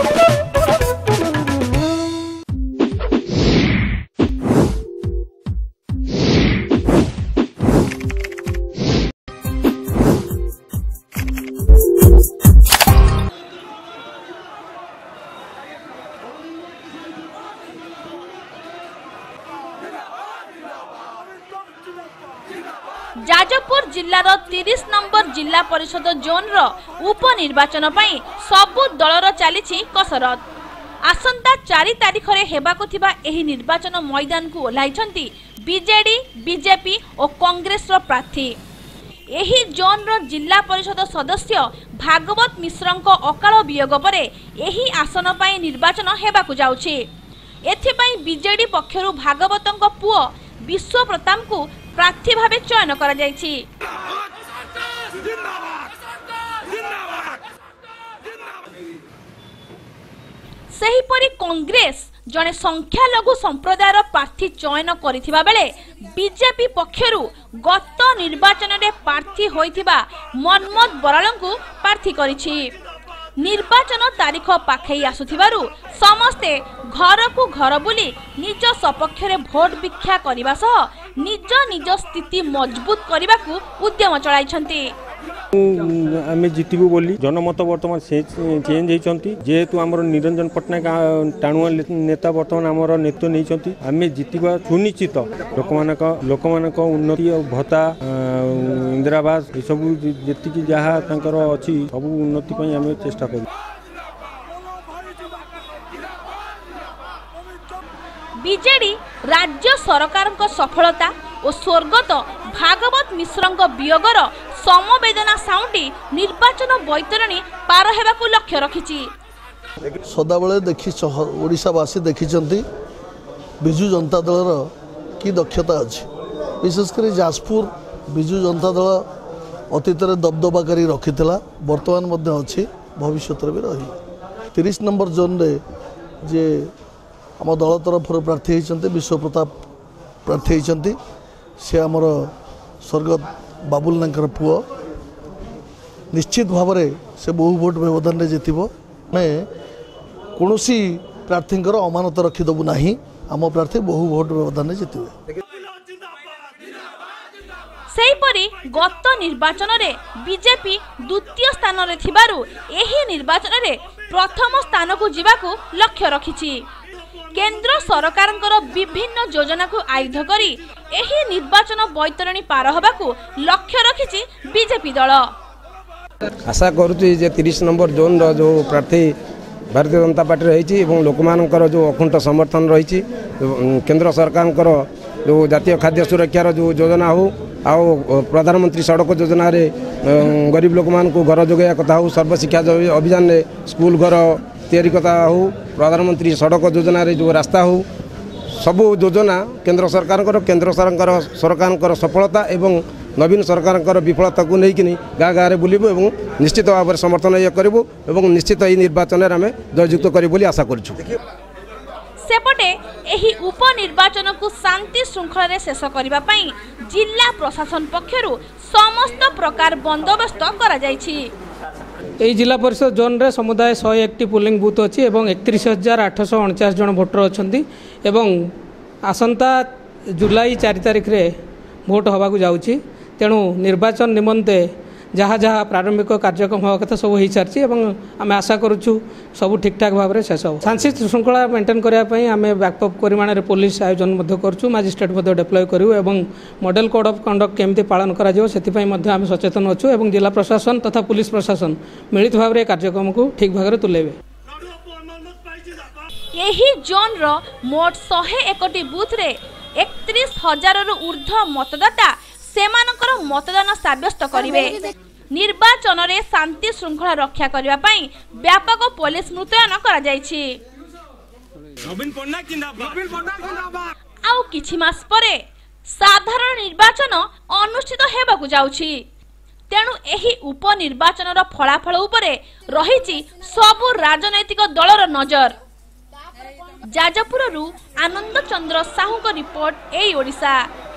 Jajpur जिल्लार 30 number जिला परिषद zone रो उपनिर्वाचन पई सबु दलर चलीछि कसरत। आसंता 4 तारिख रे हेबाकु थिबा एही निर्वाचन मैदान को ओलाइछंती बीजेडी, बीजेपी और कांग्रेस रो प्रार्थी। एही जोन रो जिला परिषद सदस्य भागवत मिश्रंक अकाल वियोग परे एही आसन पई निर्वाचन हेबाकु जाउछि। एथि पई बीजेडी पक्षरु भागवतंक पुओ विश्व प्रताप को प्रार्थी भावे चयन करा जायछि। सेहीपरि कांग्रेस जने संख्यालघु संप्रदायर प्रार्थी चयन करिथिबा बेले बीजेपी पक्षरु गत निर्वाचन रे प्रार्थी होइथिबा मनमोद बरालंकु प्रार्थी करिछि। निर्वाचन तारीख पाखई आसुथिबारु समस्ते घर को घर बुली निज सपक्ष रे भोट भिक्षा करिबा सह निज निज स्थिति मजबूत करने को उद्यम चलाइछंती। आमे जितबु बोली जनमत वर्तमान चेंज होती जेहेतु आमर निरंजन पट्टनायक टाणुआ नेता वर्तमान आमर नेतृत्व नहीं आमे जितवा सुनिश्चित लोक उन्नति और भत्ता इंदिरावास ये सब जी जहाँ अच्छी सब उन्नति आम चेष्टा कर। बीजेडी राज्य सरकार सफलता और स्वर्गत भागवत मिश्रंक वियोगर समवेदना साउंडी निर्वाचन बैतरणी पार हेबाकु लक्ष्य रखिछि। सदाबले देखि ओडिशावासी देखिचंती बिजु जनता दलर की दक्षता अछि। विशेषकर जाजपुर बिजु जनता दल अतीत दबदबा करी रखिथिला वर्तमान मध्य अछि भविष्य भी रही। 30 नंबर जोन रे जे आम दल तरफ प्रार्थी होती विश्व प्रताप प्रार्थी होती से आमर स्वर्गत बाबुल नांकर पुओ निश्चित भाव से बहु भोट व्यवधान में जीतब। मैं कौन प्रार्थी अमानत रखीदेबू ना आम प्रार्थी बहु भोट व्यवधान में जीतबे। सेहीपरि गत निर्वाचन रे बीजेपी द्वितीय स्थान रे थिबारु एही निर्वाचन रे प्रथम स्थान को जीवाकू लक्ष्य रखिछि। केंद्र सरकार विभिन्न योजना को आयुध करी एही निर्वाचन बैतरणी पार होबाकू लक्ष्य रखिछि बीजेपी दल। आशा करुछि जे 30 नंबर जोन रो जो प्रार्थी भारतीय जनता पार्टी रही लोकमानकर जो अखुंट समर्थन रही केंद्र सरकार जो जातीय खाद्य सुरक्षार जो योजना हो आओ प्रधानमंत्री सड़क योजना रे गरीब लोक मान को घर जोगया कथा हो सर्वशिक्षा अभियान रे स्कूल घर तैयारी कथा हो प्रधानमंत्री सड़क योजना रे जो रास्ता हो सबू योजना केंद्र सरकार सफलता एवं नवीन सरकार विफलता को लेकिन गाँ गाँव में बुलू और निश्चित भाव में समर्थन ये करूँ और निश्चित यही निर्वाचन में आम जययुक्त करूँ आशा करूँ। सेपटे एही उपनिर्वाचन को शांति श्रृंखला रे शेष करबा पई जिला प्रशासन पक्षरु समस्त प्रकार बंदोबस्त करा जायछि। एही जिला परिषद जोन रे समुदाय 101 पोलिंग बूथ अछि एवं 31,849 जन भोटर अछंती एवं आसंता जुलाई 4 तारिख रे भोट होबाकू जाउछि। तेणु निर्वाचन निमंते जहाँ जहाँ प्रारंभिक कार्यक्रम हवा कथा सब हो सारी आम आशा करुँ सब ठीक ठाक भाव में शेष हो। शांति श्रृंखला मेंटेन करने आम व्यापक परिमाण में पुलिस आयोजन करूँ मजिस्ट्रेट डिप्लॉय करूँ और मॉडल कोड ऑफ कंडक्ट केमती पालन करें सचेतन अच्छु और जिला प्रशासन तथा पुलिस प्रशासन मिलित भाव में कार्यक्रम को ठीक भाव में तुलेबे। यही जोन रो मोट 101 बूथ रे 31,000 रु ऊर्ध्व मतदाता सेमानकर मतदान साब्यस्त करिवे। निर्वाचन रे शांति श्रृंखला रक्षा करबा पई व्यापक पुलिस मुतयन करा जायछि। आउ किछि मास परे साधारण निर्वाचन अनुष्ठित हेबाकू जाउछि। तेणु एही उपनिर्वाचन रो फलाफल उपरे रहिछि सबु राजनैतिक दलर नजर। जाजपुररू आनंद चंद्र साहू को रिपोर्ट ए ओडिशा।